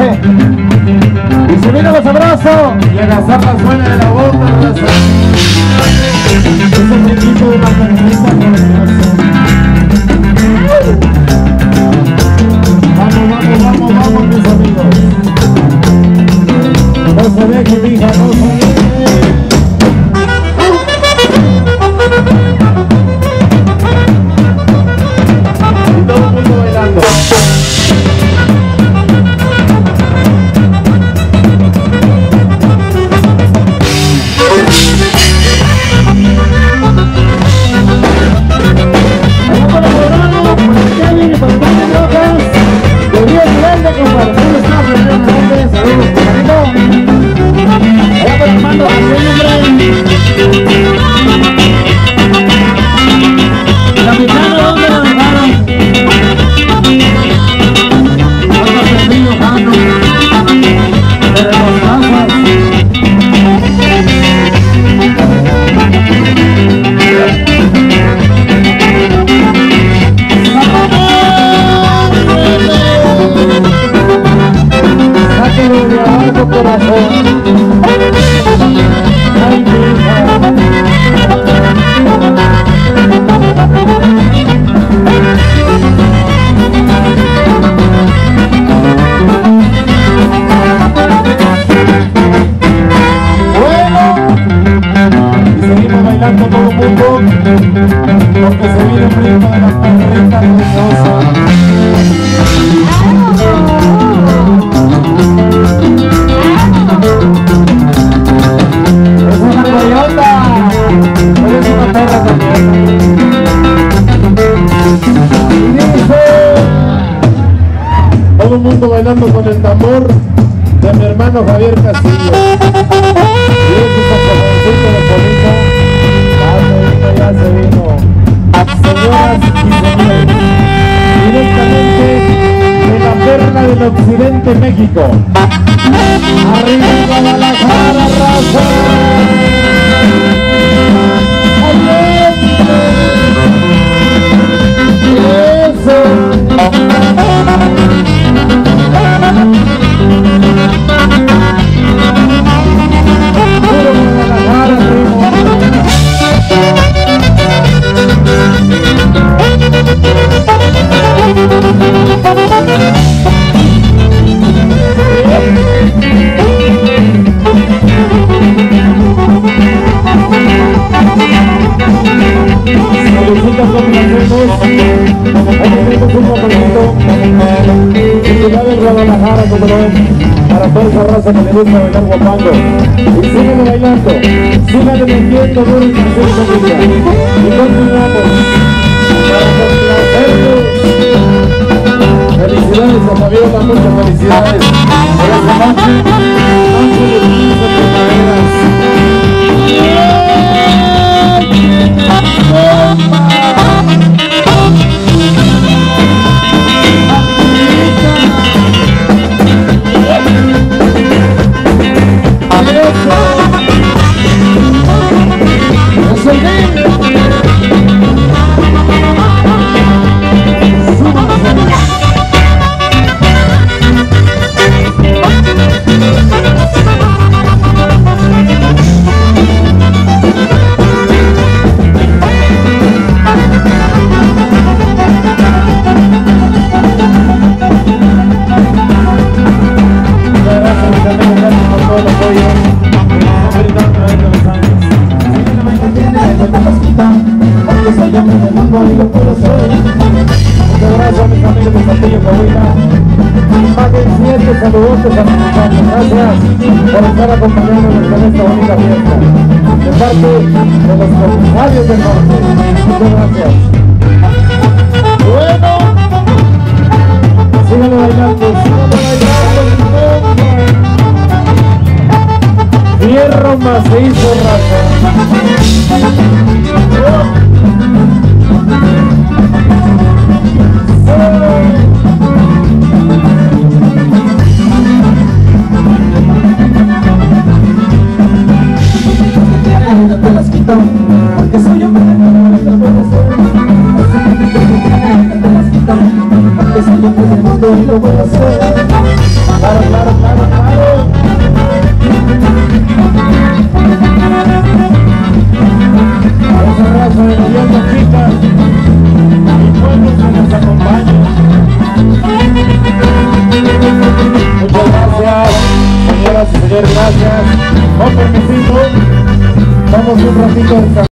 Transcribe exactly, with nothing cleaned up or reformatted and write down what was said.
Y se viene los abrazos. Y a la zapa suena de la boca. Es el equipo de la perrita por el corazón. Vamos, vamos, vamos, vamos, mis amigos. No se deje, mija, no se deje. Y todo el mundo bailando. Bailando con el tambor de mi hermano Javier Castillo. Y ese saxofoncito de Polito. Ya se vino, ya se vino. Señoras y señores, directamente de la perla del occidente México. Arriba Guadalajara, raza. Eso. Para toda esa raza que le gusta bailar guapando. Y sígueme bailando, sígueme metiendo duro y hacer familia. Y continuamos para complacerlos. Felicidades a Fabiola, muchas felicidades por esa noche, noche de quince primaveras. Muchas gracias a mis amigos de Saltillo, Coahuila. Imagen siete, saludos a mis muchachos. Gracias por estar acompañándonos en esta bonita fiesta. De parte de los comisarios del norte. Muchas gracias. Bueno, síganme bailando, síganme bailando. Fierro macizo, raza. Porque soy hombre, no te puedo hacer. Porque soy hombre, no te lo puedo hacer. Claro, claro. Señoras y señores, gracias. Con permisito, vamos un ratito de